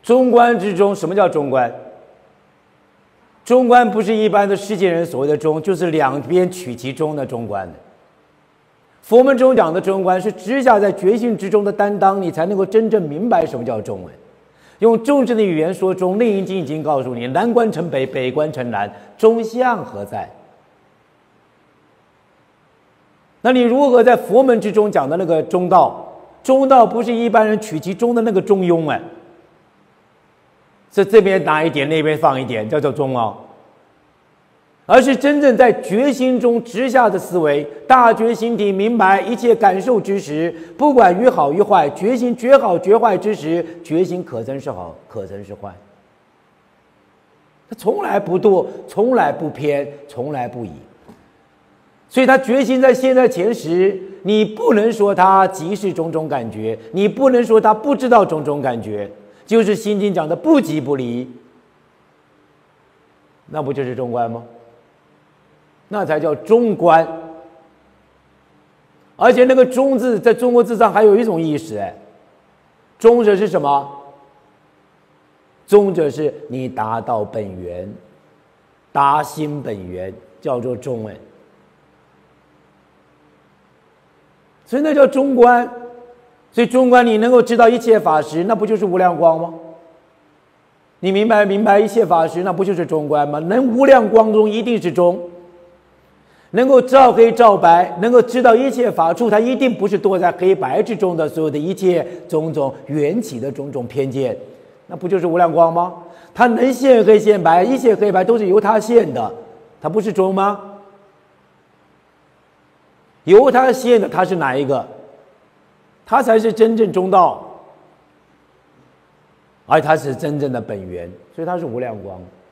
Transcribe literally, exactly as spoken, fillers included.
中观之中，什么叫中观？中观不是一般的世界人所谓的中，就是两边取其中的中观的。佛门中讲的中观是直下在觉性之中的担当，你才能够真正明白什么叫中。用众生的语言说中，《楞严经》已经告诉你：南观成北，北观成南，中相何在？那你如何在佛门之中讲的那个中道？中道不是一般人取其中的那个中庸哎，是这边拿一点，那边放一点，叫做中啊。而是真正在觉心中直下的思维，大觉心体明白一切感受之时，不管于好于坏，觉心觉好觉坏之时，觉心可曾是好，可曾是坏。他从来不堕，从来不偏，从来不倚。所以他觉心在现在前时，你不能说他即是种种感觉，你不能说他不知道种种感觉，就是心经讲的不即不离，那不就是中观吗？那才叫中观。而且那个中字在中国字上还有一种意思，哎，中者是什么？中者是你达到本源，达心本源，叫做中。哎，所以那叫中观。所以中观你能够知道一切法实，那不就是无量光吗？你明白明白一切法实，那不就是中观吗？能无量光中一定是中，能够照黑照白，能够知道一切法处，它一定不是躲在黑白之中的所有的一切种种缘起的种种偏见，那不就是无量光吗？它能现黑现白，一切黑白都是由它现的，它不是中吗？由它现的，它是哪一个？它才是真正中道，而它是真正的本源，所以它是无量光。